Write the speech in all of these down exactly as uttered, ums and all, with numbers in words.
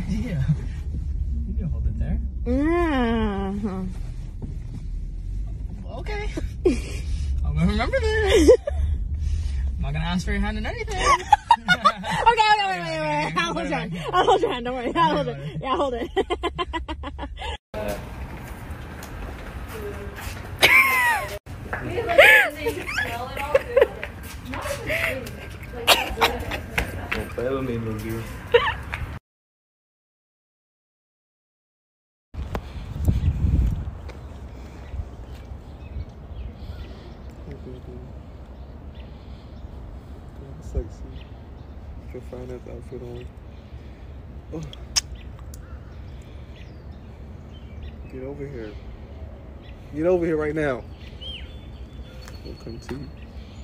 idea. You can hold it there. Mm-hmm. Okay. I'm gonna remember this. I'm not gonna ask for your hand in anything. Okay, okay, wait, wait, wait. I'll hold your hand. I'll hold your hand. Don't worry. I'll hold it. Yeah, hold it. uh, Sexy. Your finest outfit on. Oh. Get over here. Get over here right now. We'll come to you.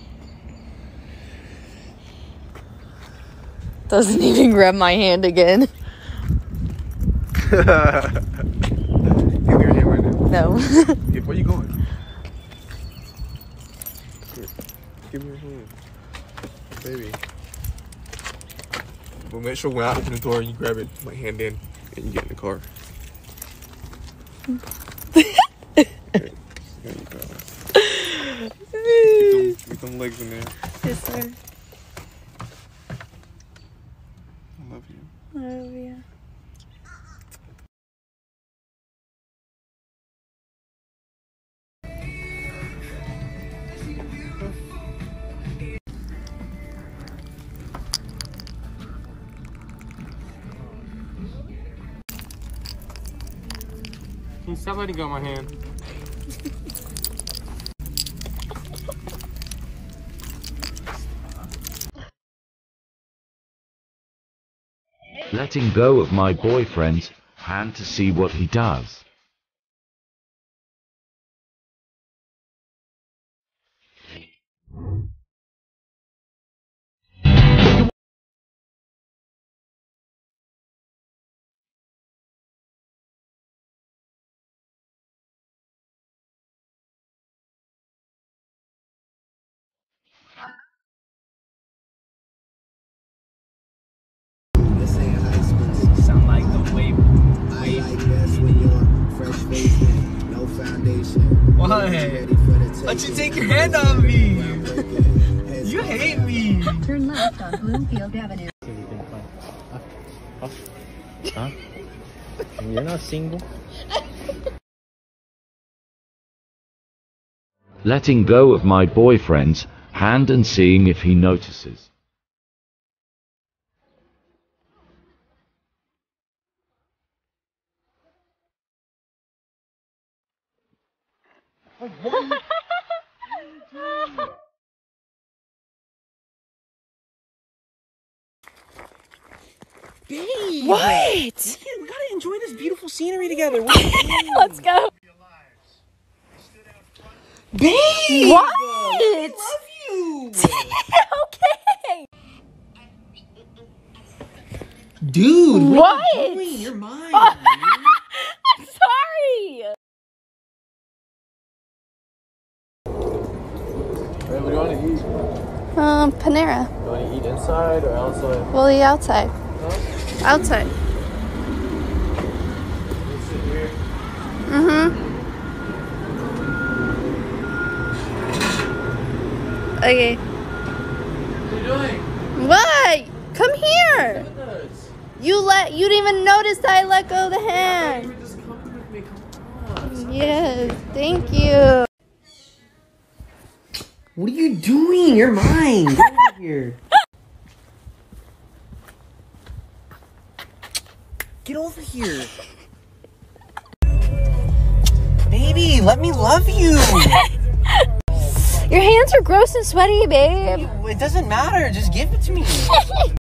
Doesn't even grab my hand again. Give me your hand right now. No. Yeah, where you going? Here. Give me your hand. Baby. But make sure when I open the door, you grab it, my hand in, and you get in the car. Okay. There you go. Get them, get them legs in there. Yes, sir. I love you. I love you. Can you stop letting go of my hand? Letting go of my boyfriend's hand to see what he does. sound like the wave. Wave. Why? Why'd you take your hand off me? You hate me. Turn left on Bloomfield Avenue. Huh? Huh? You're not single? Letting go of my boyfriend's hand and seeing if he notices. Babe! What? Man, we gotta enjoy this beautiful scenery together. Let's go. Babe! What? I love you! Okay. Dude, what, What? are you doing? You're mine. I'm sorry. Hey, what do you want to eat? Um, Panera. You want to eat inside or outside? We'll eat outside. Huh? Outside. You sit here. Mm-hmm. Okay. What are you doing? What? Come here. With us. You let you didn't even notice that I let go of the You hand. were just coming with me. Come on. Yes, thank you. What are you doing? You're mine. Get over here. Get over here. Baby, let me love you. Your hands are gross and sweaty, babe. It doesn't matter. Just give it to me.